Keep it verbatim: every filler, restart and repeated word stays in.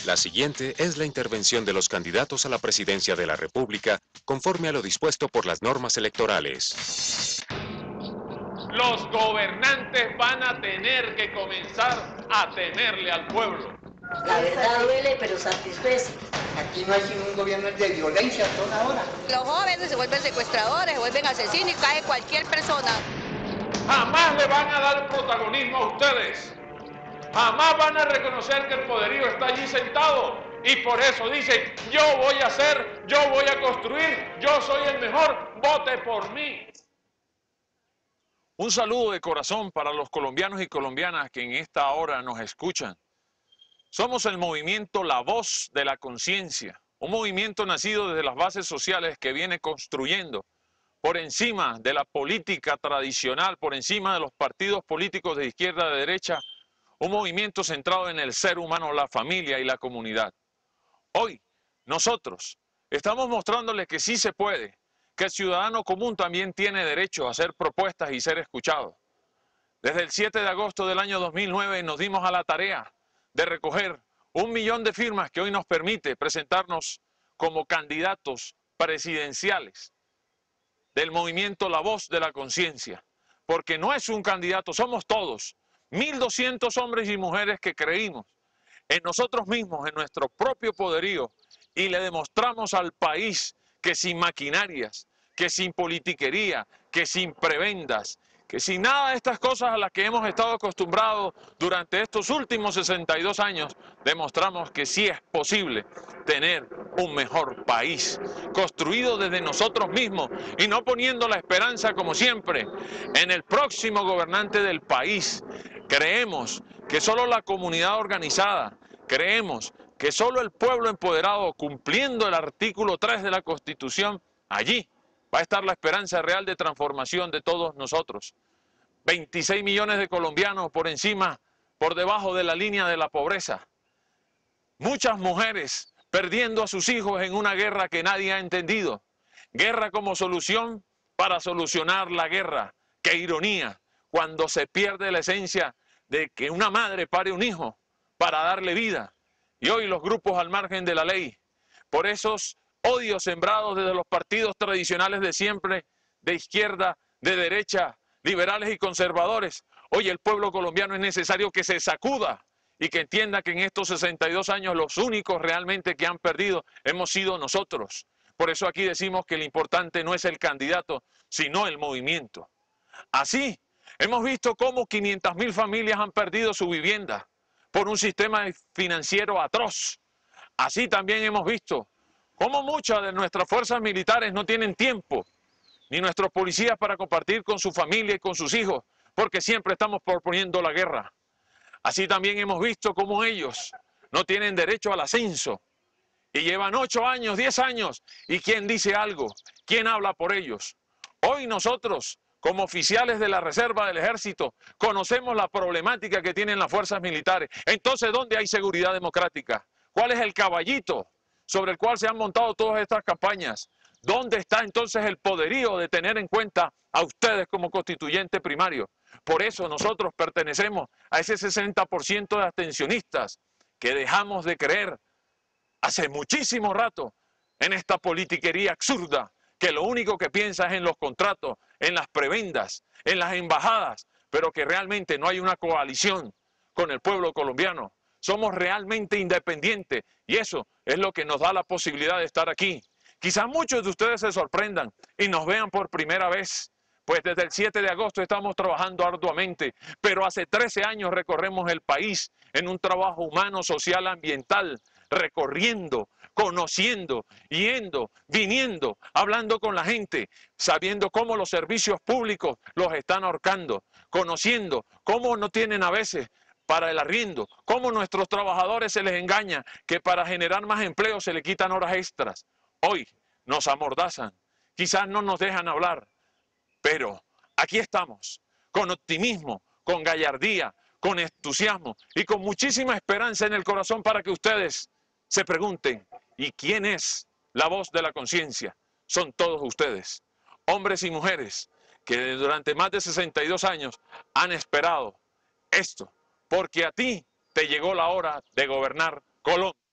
La siguiente es la intervención de los candidatos a la presidencia de la República conforme a lo dispuesto por las normas electorales. Los gobernantes van a tener que comenzar a temerle al pueblo. La verdad duele, pero satisfecha. Aquí no hay sino un gobierno de violencia a toda hora. Los jóvenes se vuelven secuestradores, se vuelven asesinos y cae cualquier persona. Jamás le van a dar protagonismo a ustedes. Jamás van a reconocer que el poderío está allí sentado. Y por eso dicen, yo voy a hacer, yo voy a construir, yo soy el mejor, vote por mí. Un saludo de corazón para los colombianos y colombianas que en esta hora nos escuchan. Somos el movimiento La Voz de la Conciencia, un movimiento nacido desde las bases sociales que viene construyendo por encima de la política tradicional, por encima de los partidos políticos de izquierda y de derecha, un movimiento centrado en el ser humano, la familia y la comunidad. Hoy, nosotros estamos mostrándoles que sí se puede, que el ciudadano común también tiene derecho a hacer propuestas y ser escuchado. Desde el siete de agosto del año dos mil nueve nos dimos a la tarea de recoger un millón de firmas que hoy nos permite presentarnos como candidatos presidenciales del movimiento La Voz de la Conciencia. Porque no es un candidato, somos todos, mil doscientos hombres y mujeres que creímos en nosotros mismos, en nuestro propio poderío, y le demostramos al país que sin maquinarias, que sin politiquería, que sin prebendas, que sin nada de estas cosas a las que hemos estado acostumbrados durante estos últimos sesenta y dos años, demostramos que sí es posible tener un mejor país, construido desde nosotros mismos y no poniendo la esperanza, como siempre, en el próximo gobernante del país. Creemos que solo la comunidad organizada, creemos que solo el pueblo empoderado, cumpliendo el artículo tres de la Constitución, allí va a estar la esperanza real de transformación de todos nosotros. veintiséis millones de colombianos por encima, por debajo de la línea de la pobreza. Muchas mujeres perdiendo a sus hijos en una guerra que nadie ha entendido. Guerra como solución para solucionar la guerra. ¡Qué ironía! Cuando se pierde la esencia de que una madre pare un hijo para darle vida. Y hoy los grupos al margen de la ley, por esos odios sembrados desde los partidos tradicionales de siempre, de izquierda, de derecha, liberales y conservadores. Hoy el pueblo colombiano es necesario que se sacuda y que entienda que en estos sesenta y dos años los únicos realmente que han perdido hemos sido nosotros. Por eso aquí decimos que lo importante no es el candidato, sino el movimiento. Así, hemos visto cómo quinientas mil familias han perdido su vivienda por un sistema financiero atroz. Así también hemos visto cómo muchas de nuestras fuerzas militares no tienen tiempo, ni nuestros policías para compartir con su familia y con sus hijos, porque siempre estamos proponiendo la guerra. Así también hemos visto cómo ellos no tienen derecho al ascenso y llevan ocho años, diez años, y ¿quién dice algo? ¿Quién habla por ellos? Hoy nosotros, como oficiales de la Reserva del Ejército, conocemos la problemática que tienen las fuerzas militares. Entonces, ¿dónde hay seguridad democrática? ¿Cuál es el caballito sobre el cual se han montado todas estas campañas? ¿Dónde está entonces el poderío de tener en cuenta a ustedes como constituyente primario? Por eso nosotros pertenecemos a ese sesenta por ciento de abstencionistas que dejamos de creer hace muchísimo rato en esta politiquería absurda que lo único que piensa es en los contratos, en las prebendas, en las embajadas, pero que realmente no hay una coalición con el pueblo colombiano. Somos realmente independientes y eso es lo que nos da la posibilidad de estar aquí. Quizás muchos de ustedes se sorprendan y nos vean por primera vez, pues desde el siete de agosto estamos trabajando arduamente, pero hace trece años recorremos el país en un trabajo humano, social, ambiental, recorriendo, conociendo, yendo, viniendo, hablando con la gente, sabiendo cómo los servicios públicos los están ahorcando, conociendo cómo no tienen a veces para el arriendo, cómo nuestros trabajadores se les engaña que para generar más empleo se le quitan horas extras. Hoy nos amordazan, quizás no nos dejan hablar, pero aquí estamos, con optimismo, con gallardía, con entusiasmo y con muchísima esperanza en el corazón para que ustedes se pregunten, ¿y quién es la voz de la conciencia? Son todos ustedes, hombres y mujeres, que durante más de sesenta y dos años han esperado esto, porque a ti te llegó la hora de gobernar Colombia.